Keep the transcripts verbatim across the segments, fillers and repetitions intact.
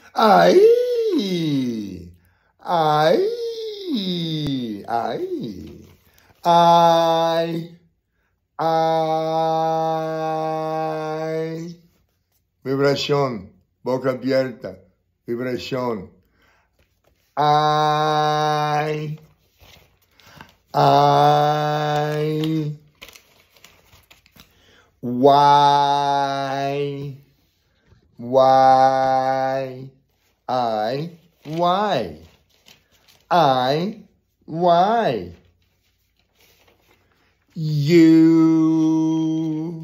Ay, ay, ay, ay, ay. Vibración, boca abierta, vibración. Ay, ay, why, why, I, why, I, why, you,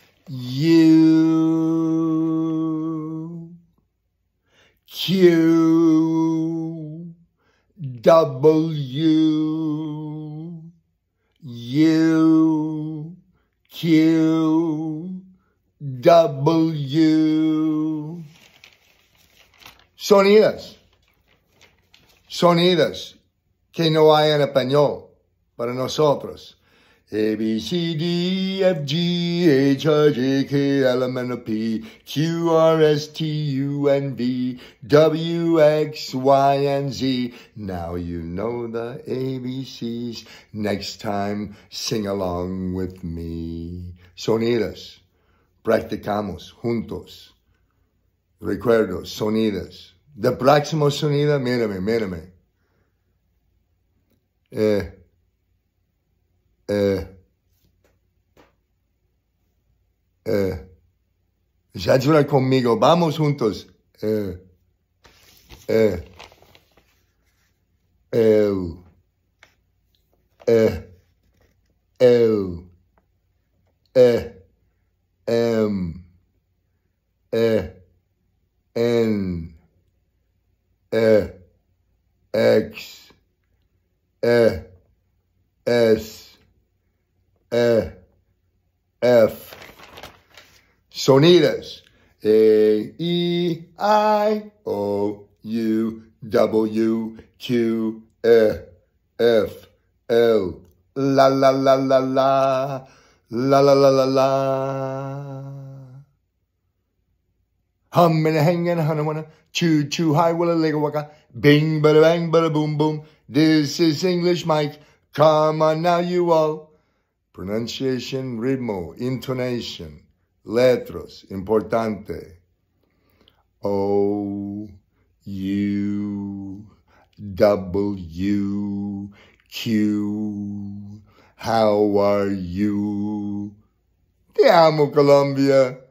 you, Q, W, U, Q, W. Sonidas, sonidas que no hay en español para nosotros. A, B, C, D, F, G, H, I, J, K, L, M, N, P, Q, R, S, T, U, N, V, W, X, Y, and Z. Now you know the A B Cs. Next time, sing along with me. Sonidas. Practicamos juntos. Recuerdos, sonidas. The próximo sonido, mírame, mírame. Eh. Eh, eh, ya llora conmigo, vamos juntos. Eh, eh, el, eh, el, eh, em, eh, en, eh, ex, eh, es. E, F. Sonidas. A, E, I, O, U, W, Q, E, F, L. La, la, la, la, la. La, la, la, la, la. Hum and a hang and a hunna wanna. Choo, choo, hi, willa, lega, waka. Bing, bada, bang, bada, boom, boom. This is English Mike. Come on now, you all. Pronunciation, ritmo, intonation, letras, importante. O, U, W, Q, how are you? Te amo, Colombia.